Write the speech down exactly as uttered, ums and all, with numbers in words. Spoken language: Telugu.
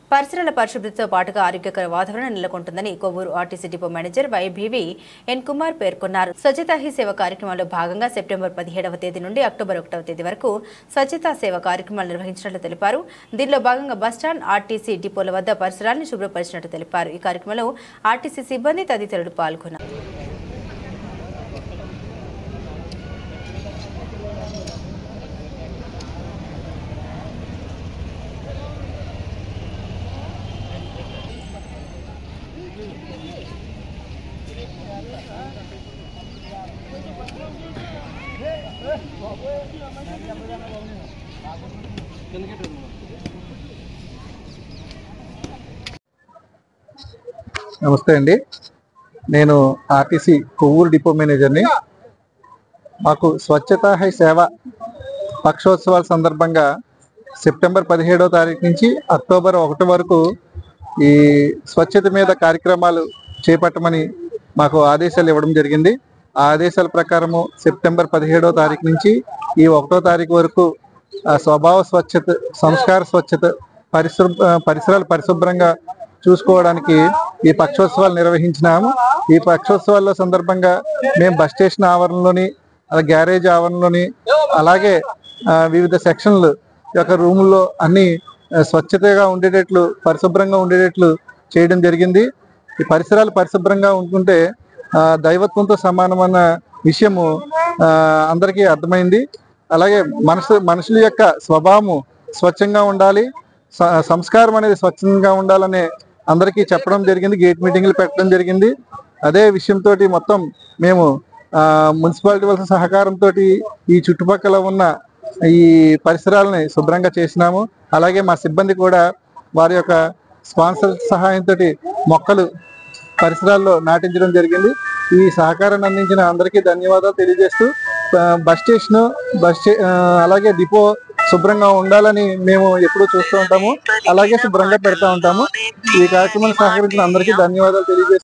పరిసరాల పరిశుభ్రతతో పాటుగా ఆరోగ్యకర వాతావరణం నెలకొంటుందని Kovvur RTC depot manager YBV N Kumar పేర్కొన్నారు. స్వచ్ఛతా హీ సేవ కార్యక్రమంలో భాగంగా సెప్టెంబర్ పదిహేడవ తేదీ నుండి అక్టోబర్ ఒకటవ తేదీ వరకు స్వచ్ఛతా సేవ కార్యక్రమాలు నిర్వహించినట్లు తెలిపారు. దీనిలో భాగంగా బస్టాండ్, ఆర్టీసీ డిపోల వద్ద పరిసరాలను శుభ్రపరిచినట్లు తెలిపారు. ఈ కార్యక్రమంలో ఆర్టీసీ సిబ్బంది తదితరులు పాల్గొన్నారు. నమస్తే అండి, నేను ఆర్టీసీ కొవ్వూరు డిపో మేనేజర్ని. మాకు స్వచ్ఛతా హై సేవ పక్షోత్సవాల సందర్భంగా సెప్టెంబర్ పదిహేడవ తారీఖు నుంచి అక్టోబర్ ఒకటి వరకు ఈ స్వచ్ఛత మీద కార్యక్రమాలు చేపట్టమని మాకు ఆదేశాలు ఇవ్వడం జరిగింది. ఆ ఆదేశాల ప్రకారము సెప్టెంబర్ పదిహేడవ తారీఖు నుంచి ఈ ఒకటో తారీఖు వరకు స్వభావ స్వచ్ఛత, సంస్కార స్వచ్ఛత, పరిశుభ్ర పరిసరాలు పరిశుభ్రంగా చూసుకోవడానికి ఈ పక్షోత్సవాలు నిర్వహించినాము. ఈ పక్షోత్సవాల సందర్భంగా మేము బస్ స్టేషన్ ఆవరణలోని, గ్యారేజ్ ఆవరణలోని, అలాగే వివిధ సెక్షన్లు యొక్క రూముల్లో అన్ని స్వచ్ఛతగా ఉండేటట్లు, పరిశుభ్రంగా ఉండేటట్లు చేయడం జరిగింది. ఈ పరిసరాలు పరిశుభ్రంగా ఉంటుంటే దైవత్వంతో సమానమైన విషయము అందరికీ అర్థమైంది. అలాగే మనసు మనుషుల యొక్క స్వభావము స్వచ్ఛంగా ఉండాలి, సంస్కారం అనేది స్వచ్ఛంగా ఉండాలనే అందరికీ చెప్పడం జరిగింది. గేట్ మీటింగ్లు పెట్టడం జరిగింది. అదే విషయంతో మొత్తం మేము మున్సిపాలిటీ వాళ్ళ సహకారంతో ఈ చుట్టుపక్కల ఉన్న ఈ పరిసరాలని శుభ్రంగా చేసినాము. అలాగే మా సిబ్బంది కూడా వారి యొక్క స్పాన్సర్ సహాయంతో మొక్కలు పరిసరాల్లో నాటించడం జరిగింది. ఈ సహకారాన్ని అందించిన అందరికీ ధన్యవాదాలు తెలియజేస్తూ, బస్ స్టేషన్ బస్ అలాగే డిపో శుభ్రంగా ఉండాలని మేము ఎప్పుడూ చూస్తూ ఉంటాము, అలాగే శుభ్రంగా పెడతా ఉంటాము. ఈ కార్యక్రమాన్ని సహకరించిన అందరికీ ధన్యవాదాలు తెలియజేస్తూ